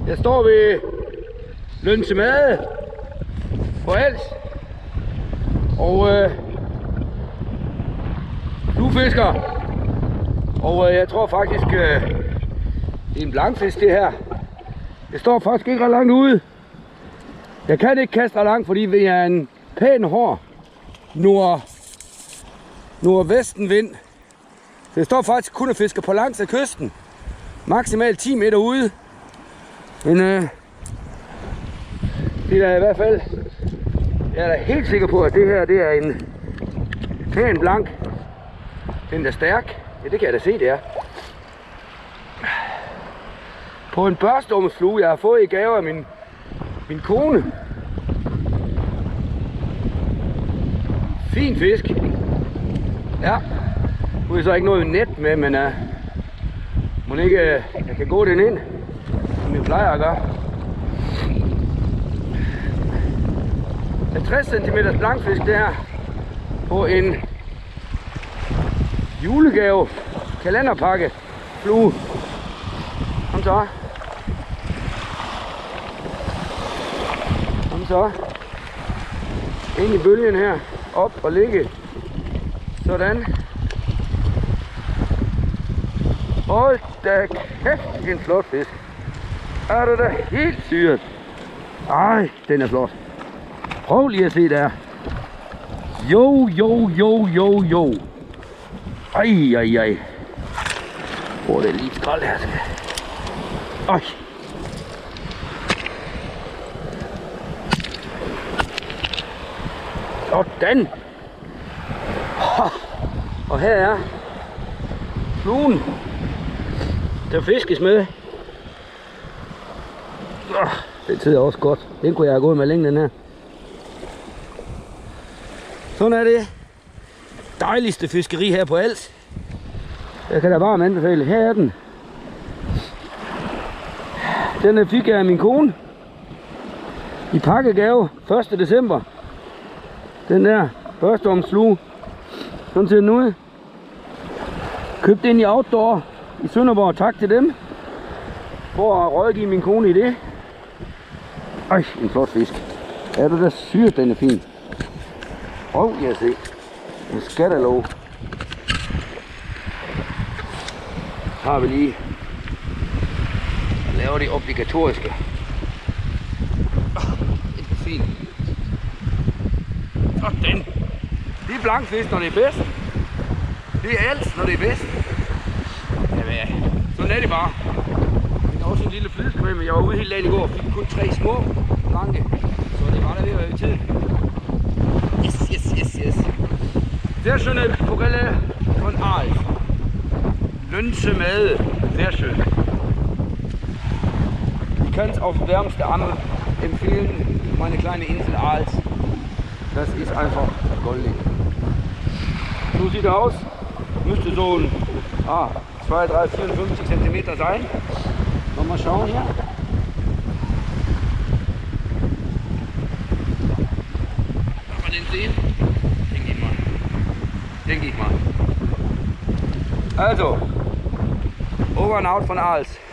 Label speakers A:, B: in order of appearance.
A: Jeg står ved Lønsemade på Als og fluefisker. Og jeg tror faktisk, det er en blankfisk det her. Jeg står faktisk ikke ret langt ude. Jeg kan ikke kaste ret langt, fordi vi er en pæn hård nordvestenvind. Så jeg står faktisk kun og fisker på langs af kysten. Maksimalt 10 meter ude. Men det er i hvert fald, jeg er da helt sikker på, at det her det er en pæn blank. Den er stærk. Ja, det kan jeg da se, det er. På en børstormsflue, jeg har fået i gave af min kone. Fin fisk. Ja. Nu er så ikke noget net med, men må ikke, jeg kan gå den ind, som jeg plejer at gøre. 50 cm blankfisk det her på en julegave kalenderpakke flue. Kom så. Kom så. Ind i bølgen her. Op og ligge. Sådan. Hold da kæft, en flot fisk. Er det da helt syret. Ej, den er flot. Prøv lige at se der. Jo. Ej. Åh, det er lige skrald her. Ej. Sådan. Og her er fluen, der fiskes med. Det sidder også godt. Den kunne jeg have gået med længe, den her. Sådan er det. Dejligste fiskeri her på Als. Jeg kan da varmt anbefale. Her er den. Den fik jeg af min kone i pakkegave 1. december. Den der børstormsflue. Sådan ser den ud. Købt ind i Outdoor i Sønderborg. Tak til dem for at rådgive min kone i det. Ej, en flot fisk. Er du da syret, den er fin. Jeg se. En skattelov. Har vi lige laver det obligatoriske. Det er fint. Sådan. Det er blankfisk, når det er bedst. Det er alt, når det er bedst. Jamen, sådan er det bare. Der er også en lille flidskvæmme. Jeg var ude helt dagen i går og fik kun 3 små blanke. Så det var der ved at være i tid. Yes. Sehr schöne Forelle von Als. Lönnsemade. Sehr schön. Ich kann es auf wärmste empfehlen. Meine kleine Insel Als. Das ist einfach goldig. So sieht er aus. Müsste so ein 2, 3, 54 cm sein. Mal schauen hier. Kann man den sehen? Denke ich mal. Also, over and out von Als.